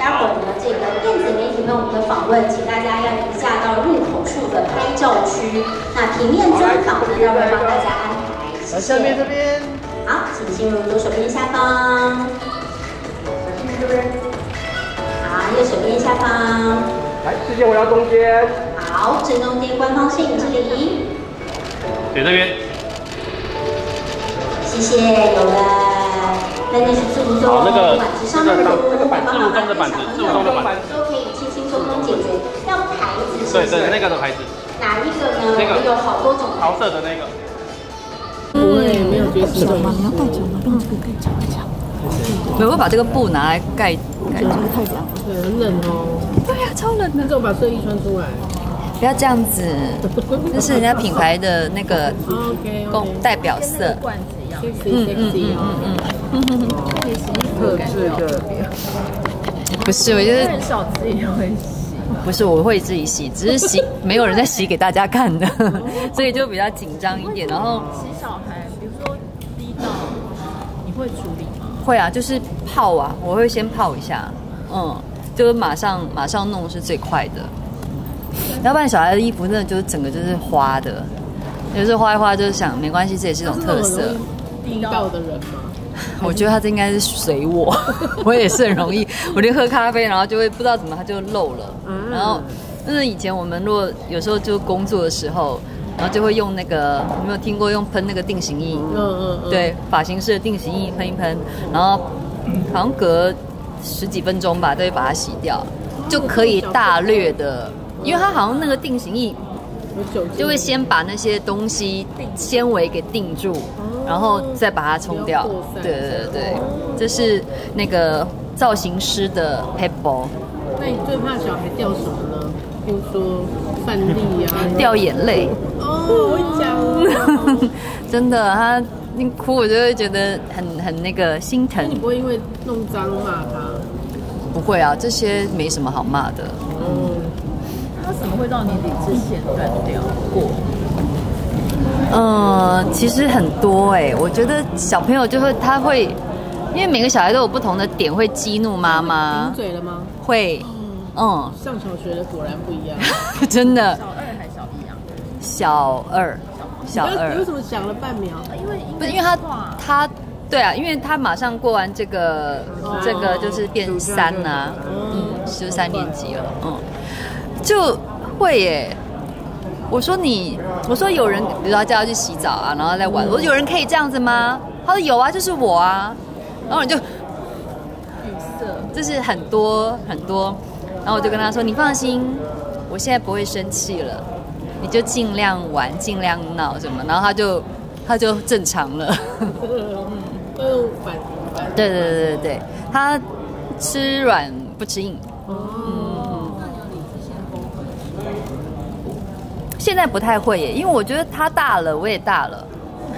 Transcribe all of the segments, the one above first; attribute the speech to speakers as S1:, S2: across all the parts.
S1: 待会儿呢，这个电子媒体朋友们的访问，请大家要移驾到入口处的拍照区。那平面专访呢，让我帮大家安排。谢谢。
S2: 下面这边。
S1: 好，请进入左手边下方。
S2: 这边。
S1: 好，右手边下方。
S2: 来，视线回到中间。
S1: 好，正中间官方摄影这里。
S3: 对，这边。
S1: 谢谢，有了。那是自助中，不管是上面的服务，帮忙把小朋友都可以轻轻松松解决。要牌子是不是？
S3: 对，那个的牌子。
S1: 哪一个呢？那个有好多种。
S3: 桃色的那个。
S2: 不会，没有角色
S4: 吗？你要盖脚吗？用这个盖脚，盖脚。
S5: 我会把这个布拿来盖。
S4: 这个太凉了，
S2: 对，很冷哦。
S5: 对呀，超冷的。
S2: 这种把睡衣穿出来。
S5: 不要这样子，这是人家品牌的那个代表色。
S2: 罐子一样。特制的。
S5: 不是，我觉得
S4: 很少自己会洗。
S5: 不是，我会自己洗，只是洗没有人在洗给大家看的，所以就比较紧张一点。然后
S4: 洗小孩，比如说滴到，你会处理吗？
S5: 会啊，就是泡啊，我会先泡一下，就是马上弄是最快的。要不然小孩的衣服真的就是整个就是花的，就是花一花，就是想没关系，这也是一种特色。
S2: 滴到的人吗？
S5: 我觉得他这应该是随我，我也是很容易，我就喝咖啡，然后就会不知道怎么它就漏了。然后，以前我们如果有时候就工作的时候，然后就会用那个，有没有听过用喷那个定型液？对，发型师的定型液喷一喷，然后好像隔10几分钟吧，都会把它洗掉，就可以大略的，因为它好像那个定型液就会先把那些东西纤维给定住。然后再把它冲掉，对，这是那个造型师的 pebble。
S2: 那你最怕小孩掉什么呢？比如说饭粒啊，
S5: 掉眼泪。
S2: 我讲，
S5: 真的，他一哭我就会觉得很那个心疼。
S2: 你不会因为弄脏骂他？
S5: 不会啊，这些没什么好骂的。
S4: 他什么会让你理智线断掉过？
S5: 其实很多我觉得小朋友他会，因为每个小孩都有不同的点会激怒妈妈。
S2: 顶嘴了吗？
S5: 会，
S2: 上小学的果然不一样。
S5: 真的。
S4: 小2还小1啊？
S5: 小2。
S2: 你为什么想了半秒？
S5: 因为他对啊，因为他马上过完这个就是变3啊，就3年级了，就会我说有人，比如说他叫他去洗澡啊，然后在玩。我说有人可以这样子吗？他说有啊，就是我啊。然后你就语塞，就是很多。然后我就跟他说：“你放心，我现在不会生气了，你就尽量玩，尽量闹什么。”然后他就正常了。对，他吃软不吃硬。现在不太会因为我觉得他大了，我也大了，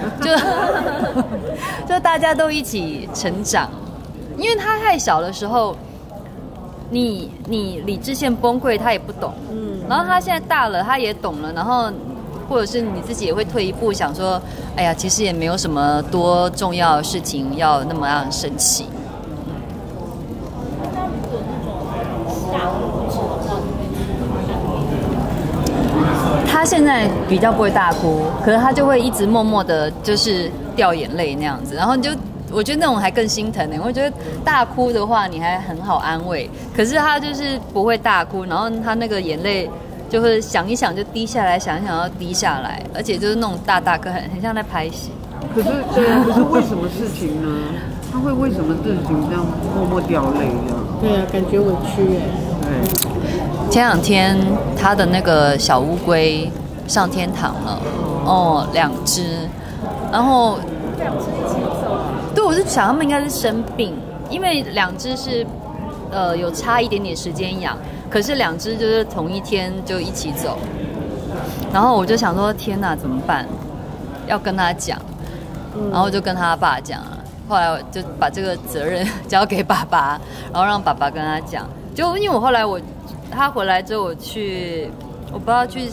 S5: 就大家都一起成长。因为他太小的时候，你理智线崩溃，他也不懂。然后他现在大了，他也懂了，然后或者是你自己也会退一步想说，哎呀，其实也没有什么多重要的事情要那么样生气。他现在比较不会大哭，可是他就会一直默默的，就是掉眼泪那样子。然后我觉得那种还更心疼我觉得大哭的话，你还很好安慰，可是他就是不会大哭，然后他那个眼泪就会想一想就滴下来，想一想要滴下来，而且就是那种大颗，很像在拍戏。
S6: 可是对啊，可是为什么事情呢？他会为什么自己这样默默掉泪这样？
S2: 对啊，感觉委屈
S6: 对。
S5: 前2天他的那个小乌龟上天堂了，2只，然后
S4: 2只一起走。
S5: 对，我就想他们应该是生病，因为2只是有差一点点时间养，可是2只就是同一天就一起走，然后我就想说天哪，怎么办？要跟他讲，然后我就跟他爸讲啊，后来我就把这个责任交给爸爸，然后让爸爸跟他讲，就因为我后来他回来之后，我不知道去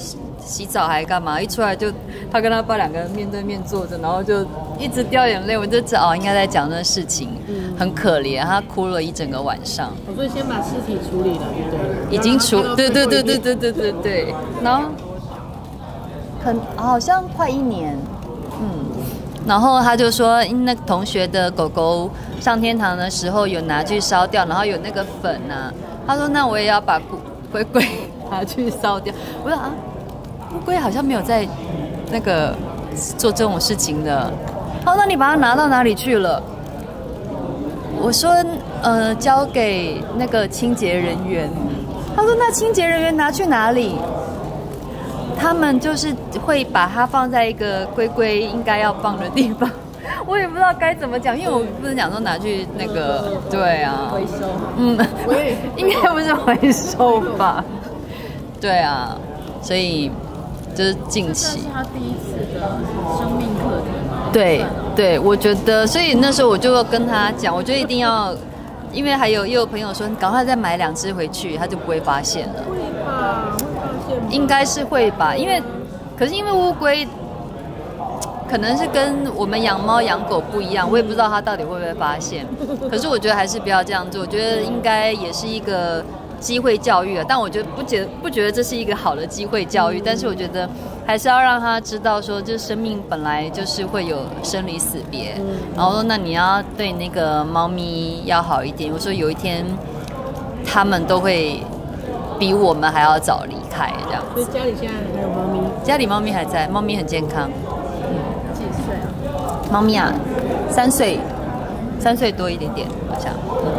S5: 洗澡还干嘛，一出来就他跟他爸两个人面对面坐着，然后就一直掉眼泪，我就知道应该在讲这事情，很可怜，他哭了一整个晚上。
S2: 所以先把尸体处理了，对，
S5: 已经对，然后好像快1年，然后他就说，那个同学的狗狗上天堂的时候有拿去烧掉，然后有那个粉啊，他说那我也要把龟龟拿去烧掉。我说啊，乌龟好像没有在那个做这种事情的。他说那你把它拿到哪里去了？我说交给那个清洁人员。他说那清洁人员拿去哪里？他们就是会把它放在一个龟龟应该要放的地方，我也不知道该怎么讲，因为我不能讲说拿去那个，对啊，
S4: 回收，
S5: 应该不是回收吧？对啊，所以就是近期。
S4: 这是他第一次的生命课题吗？
S5: 对，我觉得，所以那时候我就跟他讲，我觉得一定要，因为又有朋友说，你赶快再买2只回去，他就不会发现了。
S2: 会吧？会发现吗？
S5: 应该是会吧，可是因为乌龟可能是跟我们养猫养狗不一样，我也不知道它到底会不会发现。可是我觉得还是不要这样做，我觉得应该也是一个机会教育了。但我觉得不觉得这是一个好的机会教育，但是我觉得还是要让他知道说，这生命本来就是会有生离死别。然后说那你要对那个猫咪要好一点。我说有一天他们都会比我们还要早离开，这样。
S2: 所以家里现在还有猫咪？
S5: 家里猫咪还在，猫咪很健康。
S4: 几岁啊？
S5: 猫咪啊，3岁多一点点，好像。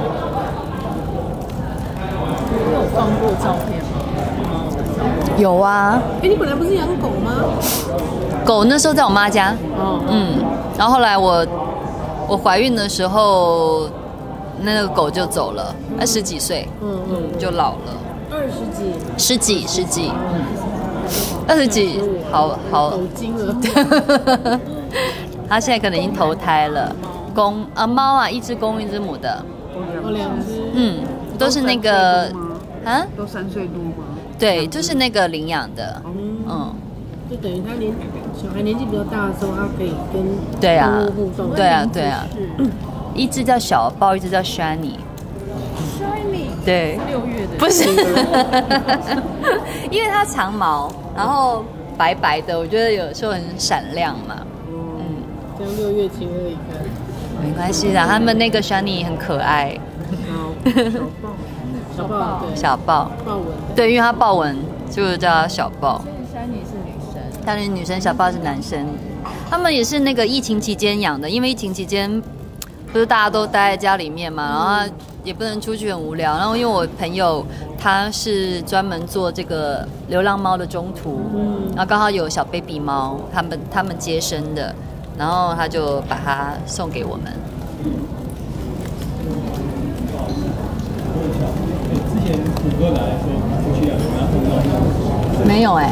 S4: 你有放过照片吗？
S5: 有啊。
S2: 你本来不是养狗吗？
S5: 狗那时候在我妈家。然后后来我怀孕的时候，那个狗就走了，10几岁，就老了。十几，20几，好，
S2: 狗精了。
S5: 它现在可能已经投胎了，猫啊，一只公一只母的。
S2: 2只。
S5: 都是那个
S6: 都3岁多吗？
S5: 对，就是那个领养的。
S2: 就等于他小孩年纪比较大的时候，他可以跟动物互动。
S5: 对啊。一只叫小豹，一只叫 Shiny。对
S4: ，6月的
S5: 不是，因为它长毛，然后白白的，我觉得有时候很闪亮嘛。
S2: 这样6月情何以堪？
S5: 没关系的，他们那个 Shiny 很可爱。小豹，
S2: 豹纹。
S5: 对，因为它豹纹，就叫它小豹。
S4: 山妮是女生，
S5: 但是女生，小豹是男生。他们也是那个疫情期间养的，因为疫情期间不是大家都待在家里面嘛，然后也不能出去，很无聊。然后因为我朋友他是专门做这个流浪猫的中途，然后刚好有小 baby 猫，他们接生的，然后他就把它送给我们。
S7: 之前虎哥来说出去啊，有没有碰到？
S5: 没有哎，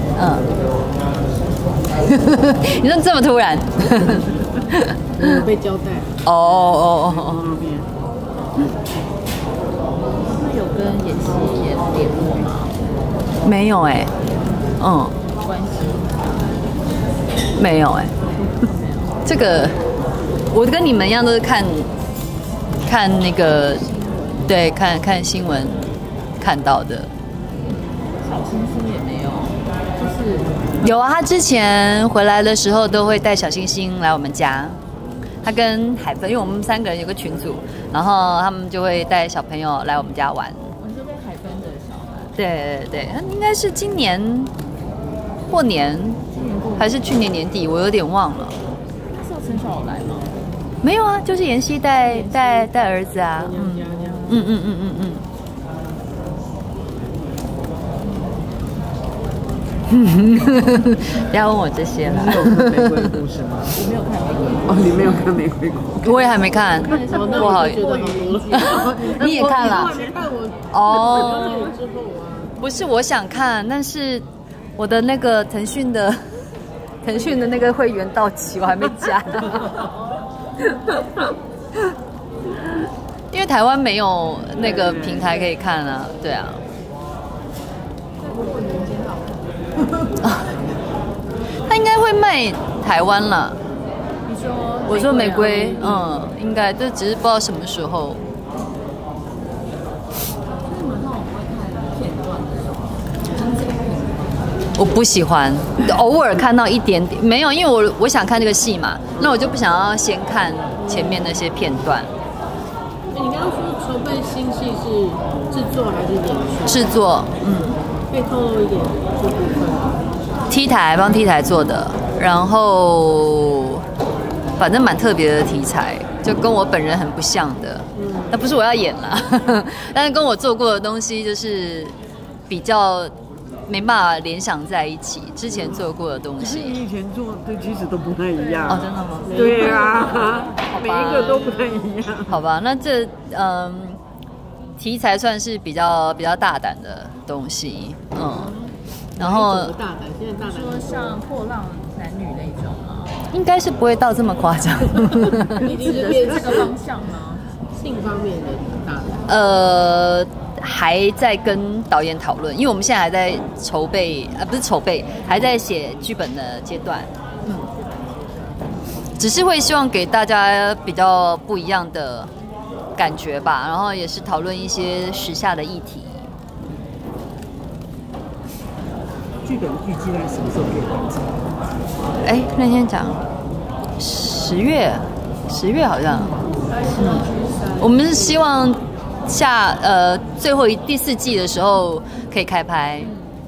S5: 你说这么突然？
S2: 有被交代。
S5: 哦。
S4: 有跟妍希也联络吗？
S5: 没有哎，
S4: 关系
S5: 没有哎。这个我跟你们一样，都是看那个，对，看新闻看到的。
S4: 小星星也没有，就是
S5: 有啊，他之前回来的时候都会带小星星来我们家。他跟海芬，因为我们3个人有个群组，然后他们就会带小朋友来我们家玩。
S4: 我这边海芬的小孩，
S5: 对，他应该是今年过年还是去年年底，我有点忘了。
S4: 是要陈小来吗？
S5: 没有啊，就是妍希带儿子啊。不要问我这些了。
S6: 你有看玫瑰故事吗？
S4: 我没有看玫瑰。
S6: 哦，你没有看玫瑰故事？
S5: 我也还没看，不好意思。你也看了？哦，不是我想看，但是我的那个腾讯的那个会员到期，我还没加。因为台湾没有那个平台可以看啊，对啊。 他应该会卖台湾啦。
S4: 你说？
S5: 我说玫瑰，应该，就只是不知道什么时候。我不喜欢，偶尔看到一点点，没有，因为我想看这个戏嘛，那我就不想要先看前面那些片段。
S2: 你刚刚说筹备新戏是制作还是演出？
S5: 制作，
S2: 可以透露一点这部分。
S5: T 台帮 T 台做的，然后反正蛮特别的题材，就跟我本人很不像的。那不是我要演啦，但是跟我做过的东西就是比较没办法联想在一起，之前做过的东西。
S6: 你以前做的其实都不太一样。
S5: 哦，真的吗？
S6: 对啊，每一个都不太一样。
S5: 好吧，那这题材算是比较大胆的东西，然后
S2: 大胆，现在大胆
S4: 说像破浪男女那种吗？
S5: 应该是不会到这么夸张。
S2: 你指的
S4: 是这个方向吗？
S2: 性方面的大胆。
S5: 还在跟导演讨论，因为我们现在还在筹备，不是筹备，还在写剧本的阶段。只是会希望给大家比较不一样的感觉吧，然后也是讨论一些时下的议题。
S8: 剧本预计在什么时候可以完成？
S5: 那天讲10月好像，我们是希望最后第4季的时候可以开拍。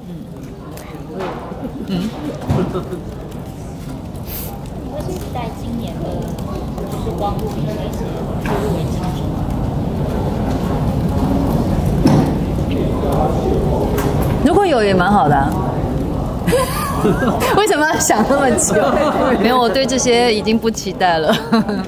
S1: 我是期待今年的，就是光录影那些入围场什么。
S5: 如果有也蛮好的啊。为什么要想那么久？没有，我对这些已经不期待了。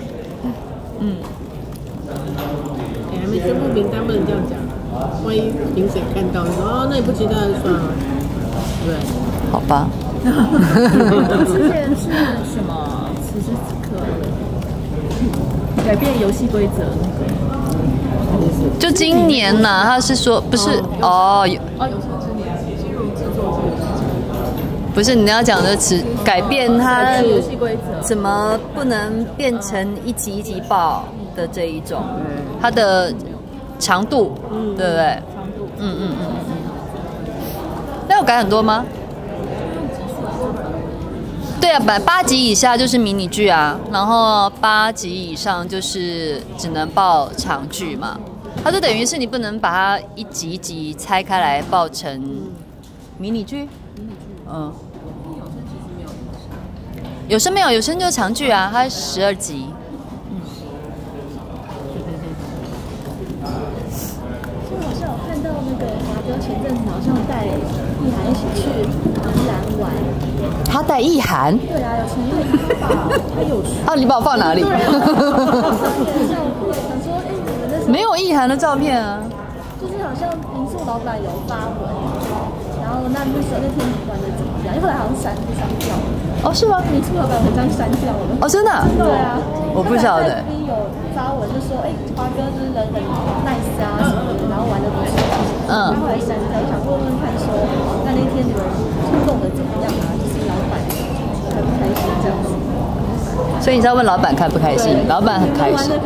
S2: 还没宣布名单，不能这样讲。万一评审看到说那你不期待就算了。对，
S5: 好吧。
S4: 之前是什么？此时此刻改变游戏规则那个。
S5: 就今年呢，他是说不是不是你要讲的词，改变它
S4: 游戏规则，
S5: 怎么不能变成一集一集报的这一种，它的长度，对不对？
S4: 长度，
S5: 那有改很多吗？对啊，8集以下就是迷你剧啊，然后8集以上就是只能报长剧嘛。它就等于是你不能把它一集一集拆开来报成迷你剧。有声没有？有声就是长剧啊，它12集。
S9: 就好像有看到那个华哥前阵子好像带意涵一起去宜兰玩。
S5: 他带意涵？
S9: 对啊，有从那个他有说。
S5: 你把我放哪里？
S9: 想说，你们那时候
S5: 没有意涵的照片啊。
S9: 就是好像民宿老板有发文，然后那时候那天玩的怎么样？因为后来好像删掉了。
S5: 是吗？
S9: 民宿老板文章删掉了。
S5: 真的？
S9: 对啊，
S5: 我不晓得。
S9: 有发文就说，华哥就是人很 nice 啊什么的，然后玩的不错。然后后来删掉，想问问看说，那天你们互动的怎么样啊？就是老板开不开心这样子？
S5: 所以你是要问老板开不开心？老板很开心。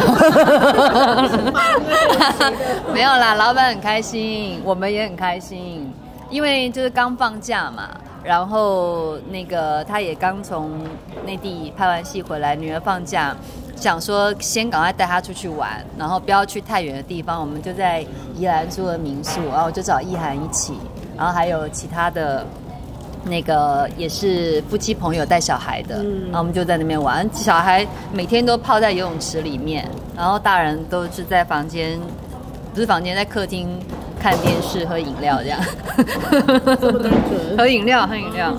S5: 没有啦，老板很开心，我们也很开心，因为就是刚放假嘛，然后那个他也刚从内地拍完戏回来，女儿放假，想说先赶快带她出去玩，然后不要去太远的地方，我们就在宜兰租了民宿，然后我就找意涵一起，然后还有其他的。那个也是夫妻朋友带小孩的，然后我们就在那边玩。小孩每天都泡在游泳池里面，然后大人都是在房间，不是房间，在客厅看电视、喝饮料这样。
S2: 这么单纯？
S5: 喝饮料，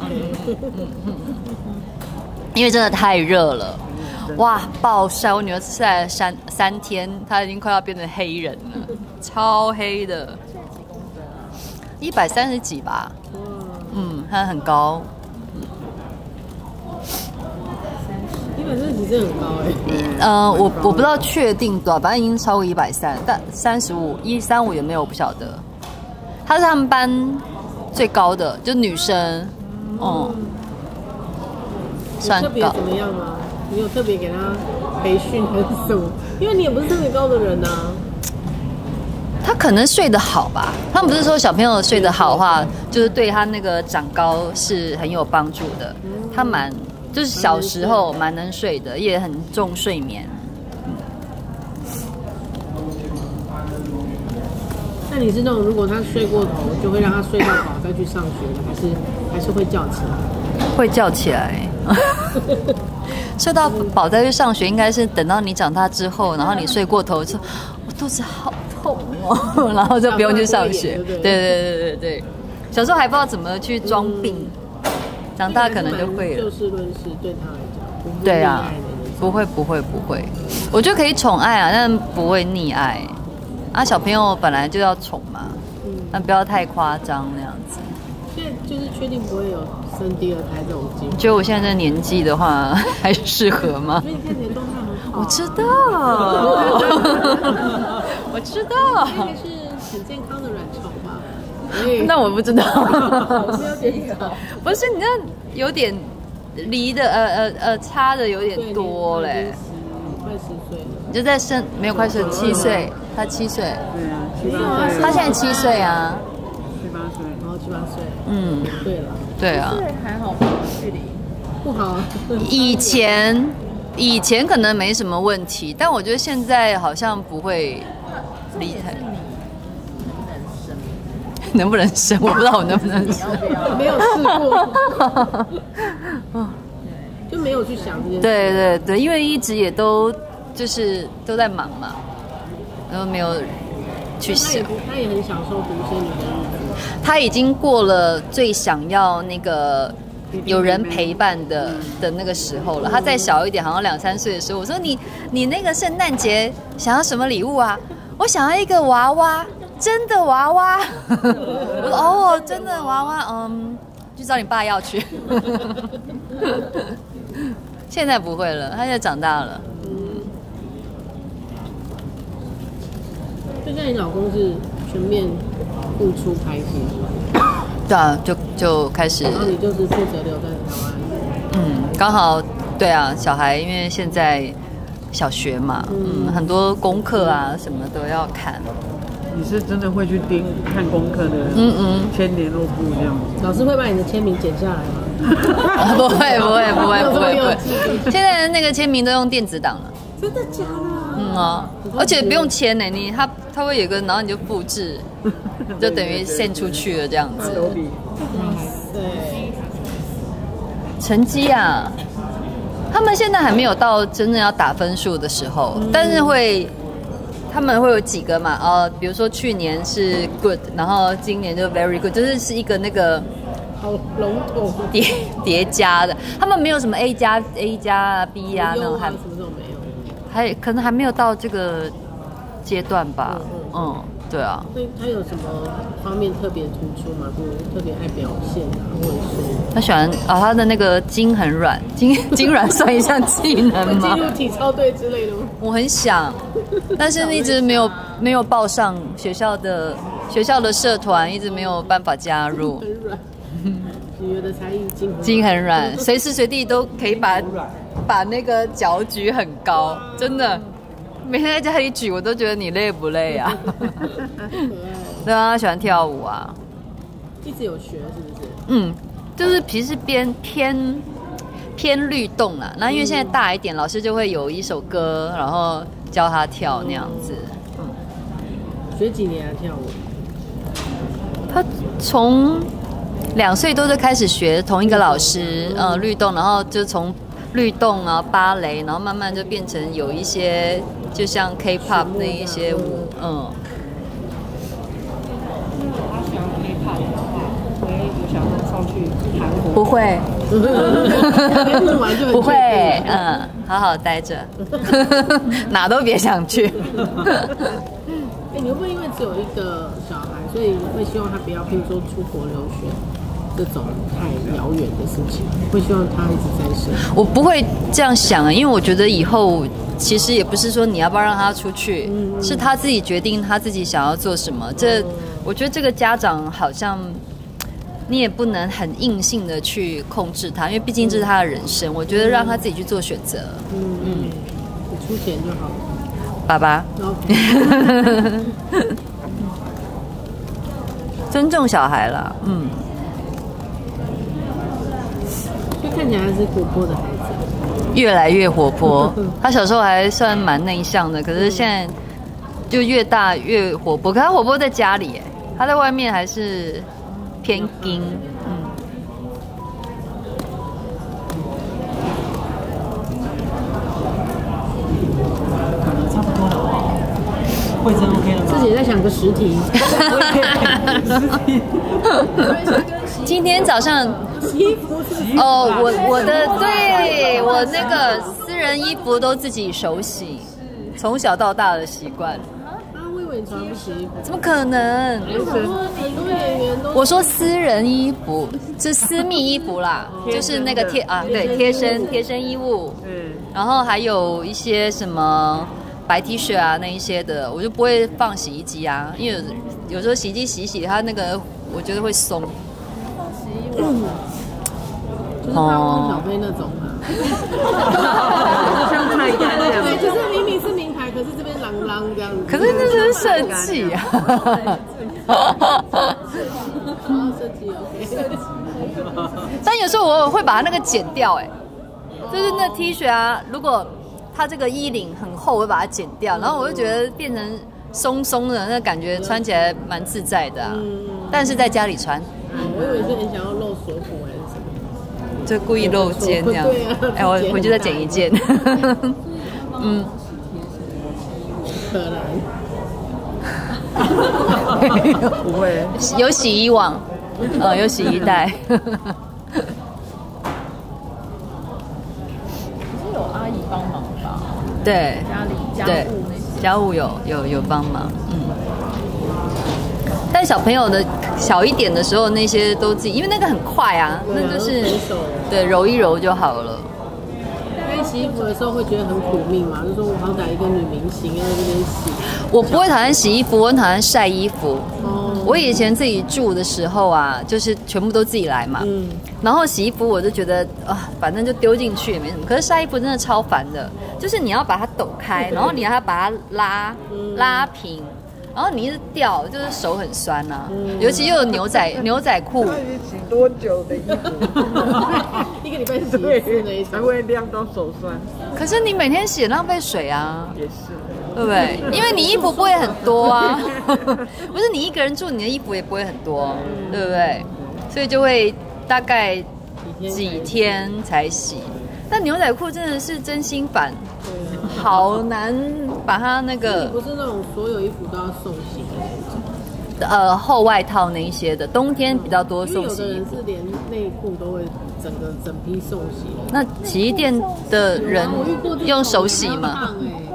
S5: 因为真的太热了，哇，暴晒！我女儿晒了3天，她已经快要变成黑人了，超黑的，130几吧。它很高。
S2: 130几真的很高
S5: 我不知道确定多少，反正已经超过130，但135有没有我不晓得。他是他们班最高的，就女生，算
S2: 特别
S5: 高。
S2: 怎么样吗？你有特别给他培训还是什么？因为你也不是特别高的人啊。
S5: 他可能睡得好吧？他们不是说小朋友睡得好的话，就是对他那个长高是很有帮助的。他就是小时候蛮能睡的，也很重睡眠。
S2: 那你是那种如果他睡过头，就会让他睡到饱再去上学的，还是会叫起来？
S5: 会叫起来。睡到饱再去上学，应该是等到你长大之后，然后你睡过头说，我肚子好痛哦，然后就不用去上学。对，小时候还不知道怎么去装病，长大可能就会了。
S2: 就事论事，对他来讲，
S5: 对啊，不会，我觉得可以宠爱啊，但不会溺爱。啊，小朋友本来就要宠嘛，但不要太夸张那样子。
S2: 现在就是确定不会有生第二胎这种经历。
S5: 觉得我现在这年纪的话，还适合吗？
S2: 所以你看起来状态很好。
S5: 我知道，我知道。
S2: 应该是很健康的卵巢吧？
S5: 那我不知道。
S2: 我没有检查。
S5: 不是，你这有点离的差的有点多嘞。
S2: 快10岁了。
S5: 你就在没有快7岁，他7岁。
S6: 对啊，7、8岁。
S5: 他现在7岁啊。
S6: 7、8岁，
S2: 然后7、8岁。对了。
S5: 对啊。
S4: 对，还好吧，距离
S2: 不好。
S5: 以前可能没什么问题，但我觉得现在好像不会离太。能不能生？我不知道我能不能生。
S2: 没有试过。就没有去想这件事。
S5: 对，因为一直也都在忙嘛，然后没有去想。
S2: 他也很享受独生女的日子。
S5: 他已经过了最想要那个有人陪伴的那个时候了。他再小一点，好像2、3岁的时候，我说你那个圣诞节想要什么礼物啊？我想要一个娃娃，真的娃娃。我说哦，真的娃娃，去找你爸要去。现在不会了，他现在长大了。
S2: 就像你老公是全面付出开心，
S5: 对啊，就开始。
S2: 然后你就是负责留在台湾。
S5: 刚好对啊，小孩因为现在小学嘛，很多功课啊什么都要看。
S6: 你是真的会去看功课的，签联络簿这样子。
S2: 老师会把你的签名剪下来吗？
S5: 不会。现在的那个签名都用电子档了。
S2: 真的假的？
S5: 而且不用签呢，他会有个，然后你就复制，就等于send出去了这样子。成绩啊，他们现在还没有到真正要打分数的时候，但是他们会有几个嘛，比如说去年是 good， 然后今年就 very good， 就是一个那个
S2: 好笼统
S5: 叠加的，他们没有什么 A 加 B 啊那种，
S2: 什么都没有，
S5: 可能还没有到这个阶段吧。对啊。
S2: 所以他有什么方面特别突出吗？比如特别爱表现啊，或者是
S5: 他喜欢他的那个筋很软，筋软算一项技能吗？
S2: 进入体操队之类的吗？
S5: 我很想，但是一直没有报上学校的社团，一直没有办法加入。
S2: 很软。你觉得才艺
S5: 筋很软，随时随地都可以把那个脚举很高，真的。每天在家里举，我都觉得你累不累啊？对啊，他喜欢跳舞啊。
S2: 一直有学是不是？
S5: 就是其实偏律动啦。那因为现在大一点，老师就会有一首歌，然后教他跳那样子。
S2: 学几年啊跳舞？
S5: 他从2岁多就开始学同一个老师，律动，然后就从律动啊芭蕾，然后慢慢就变成有一些就像 K-pop 那一些舞，
S8: 他喜欢 K-pop 的话，有想要上去韩国？
S5: 不会，不会，好好待着，哪都别想去。
S2: 你会不会因为只有一个小孩，所以会希望他不要，譬如说出国留学这种太遥远的事情，会希望他一直在身？
S5: 我不会这样想，因为我觉得以后其实也不是说你要不要让他出去，是他自己决定他自己想要做什么。我觉得这个家长好像你也不能很硬性的去控制他，因为毕竟这是他的人生。我觉得让他自己去做选择。
S2: 你出钱就好了。
S5: 爸爸，尊重小孩啦。
S2: 就看起来还是活泼的孩子。
S5: 越来越活泼。他小时候还算蛮内向的，可是现在就越大越活泼。可他活泼在家里，他在外面还是偏硬。
S7: 差不多了吧？慧珍 OK 了吗？
S2: 自己在想个实题。
S5: 今天早上哦，我的对我那个私人衣服都自己手洗，从小到大的习惯。
S2: 我以为你从来不洗衣服。
S5: 怎么可能？
S2: 很多演员都。
S5: 我说私人衣服是私密衣服啦，就是那个贴身衣物。然后还有一些什么白 T 恤啊那一些的，我就不会放洗衣机啊，因为有时候洗衣机洗它那个我觉得会松。
S2: 就是大汪小菲那种嘛，
S6: 像菜干这样。
S2: 对，就是明明是名牌，可是这边啷这样子。
S5: 可是那是设计啊。
S2: 设计 OK。
S5: 但有时候我会把那个剪掉，就是那 T 恤啊，如果它这个衣领很厚，我会把它剪掉，然后我就觉得变成松松的，那感觉穿起来蛮自在的啊。但是在家里穿。
S2: 我以为是很想要露锁骨还是什么，
S5: 就故意露肩这样。我回去再剪一件。
S2: 可能。
S6: 不会。
S5: 有洗衣网，有洗衣袋。
S4: 有阿姨帮忙吧？
S5: 对，
S4: 家里家务那些，
S5: 家务有帮忙，但小朋友的小一点的时候，那些都自己，因为那个很快啊，那就是对揉一揉就好了。
S2: 因为洗衣服的时候会觉得很苦命嘛，就说我好歹一个女明星要在这边洗。
S5: 我不会讨厌洗衣服，我很讨厌晒衣服。我以前自己住的时候啊，就是全部都自己来嘛。然后洗衣服我就觉得反正就丢进去也没什么。可是晒衣服真的超烦的，就是你要把它抖开，然后你要把它拉平。然后你一直掉，就是手很酸呐、尤其又有牛仔裤。
S6: 那你洗多久的衣服？
S2: 一个礼拜洗一次那一种，
S6: 才会晾到手酸。
S5: 可是你每天洗浪费水啊，
S6: 也是，
S5: 对不对？因为你衣服不会很多啊，不是你一个人住，你的衣服也不会很多，对不对？所以就会大概几天才洗。但牛仔裤真的是真心烦。好难把它那个，
S2: 不是那种所有衣服都要送洗的那种。
S5: 厚外套那一些的，冬天比较多送洗衣服。
S2: 有的人是连内裤都会整批送洗。
S5: 那洗衣店的人用手洗吗？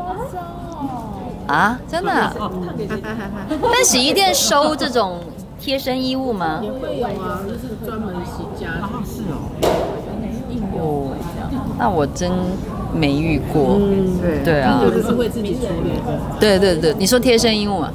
S5: 啊，真的、啊？但洗衣店收这种贴身衣物吗？
S2: 也会有啊，就是专门洗家具。
S6: 是哦。
S5: 那我真没遇过。对啊。
S2: 有的是会自己处理的。
S5: 对，你说贴身衣物吗？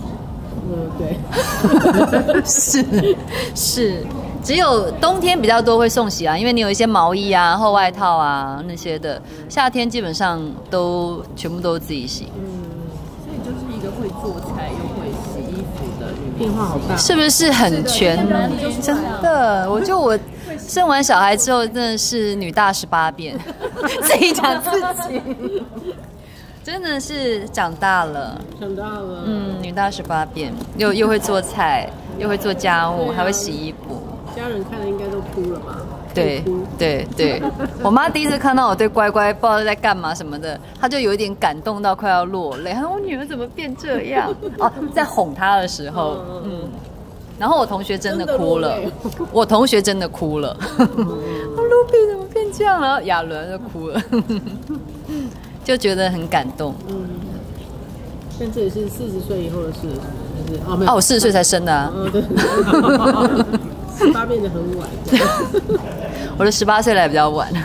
S2: 对。
S5: 是，只有冬天比较多会送洗啊，因为你有一些毛衣啊、厚外套啊那些的，夏天基本上都全部都自己洗。
S4: 所以就是一个会做菜又会洗衣服的女
S2: 变化好大，
S5: 是不是很全？真的，我生完小孩之后真的是女大18变，自己讲自己，真的是长大了，女大18变，又会做菜，又会做家务，还会洗衣服。
S2: 家人看了应该都哭了吧？
S5: 对，我妈第一次看到我对乖乖不知道在干嘛什么的，她就有一点感动到快要落泪。她说：“我女儿怎么变这样？”在哄她的时候，然后我同学真的哭了，我同学真的哭了。露比怎么变这样了？亚伦就哭了，就觉得很感动。
S2: 但这也是40岁以后的事，就是
S5: 没有我40岁才生的啊。
S2: 对，18变得很晚。
S5: 我的18岁来比较晚。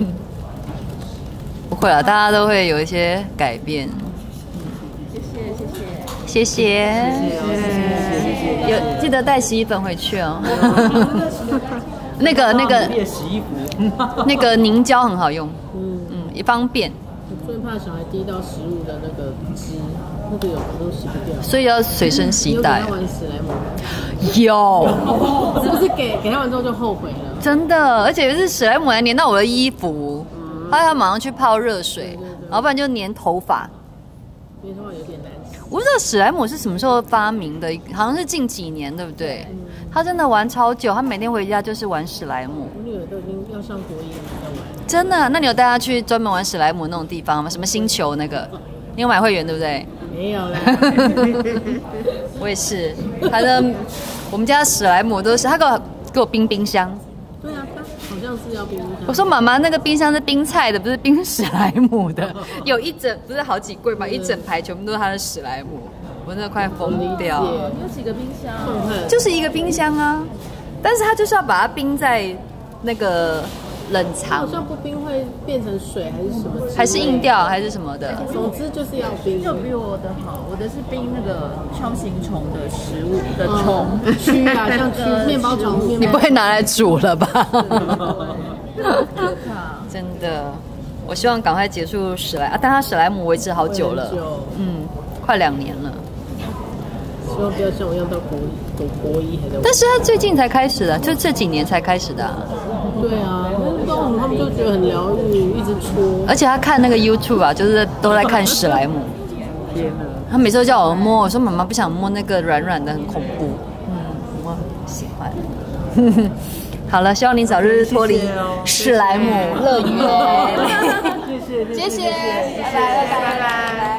S5: 不会啦，大家都会有一些改变。谢谢。 有记得带洗衣粉回去哦。那个
S2: 洗衣服，
S5: 那个凝胶很好用，也方便。
S2: 我最怕小孩滴到食物的那个汁，那个有的都洗不掉，
S5: 所以要随身携带。
S2: 你有给他玩史莱姆？
S5: 有，
S2: 是不是给他玩之后就后悔了？
S5: 真的，而且有一次史莱姆还粘到我的衣服，他要马上去泡热水，然后不然就粘头发。
S2: 粘头发有点难洗。
S5: 我不知道史莱姆是什么时候发明的，好像是近几年，对不对？他真的玩超久，他每天回家就是玩史莱姆。
S2: 我女儿都已经要上国一了，在玩。
S5: 真的？那你有带他去专门玩史莱姆那种地方吗？什么星球那个？你有买会员对不对？
S2: 没有啦。
S5: 我也是，我们家史莱姆都是他给我冰箱。
S2: 对啊，他好像是要冰箱。
S5: 我说妈妈，那个冰箱是冰菜的，不是冰史莱姆的。有一整不是好几柜嘛，一整排全部都是他的史莱姆，我真的快疯掉。
S4: 有几个冰箱？
S5: 就是一个冰箱啊，但是他就是要把它冰在那个冷藏，
S2: 好像不冰会变成水还是什么？
S5: 还是硬掉还是什么的？
S2: 总之就是要冰。
S4: 就比我的好，我的是冰那个锹形虫的食物的虫
S2: 蛆啊，像蛆面包虫。
S5: 你不会拿来煮了吧？
S4: 可怕，
S5: 真的。我希望赶快结束史莱但他史莱姆维持好久了，快2年了。
S2: 希望不要像我一样到国一还在。
S5: 但是他最近才开始的，就这几年才开始的。
S2: 对啊，他们就觉得很疗愈，一直戳。
S5: 而且他看那个 YouTube 啊，就是都在看史莱姆。
S2: 天哪！
S5: 他每次都叫我摸，我说妈妈不想摸那个软软的，很恐怖。我喜欢。好了，希望你早日脱离史莱姆乐园。
S2: 谢谢，
S5: 拜拜。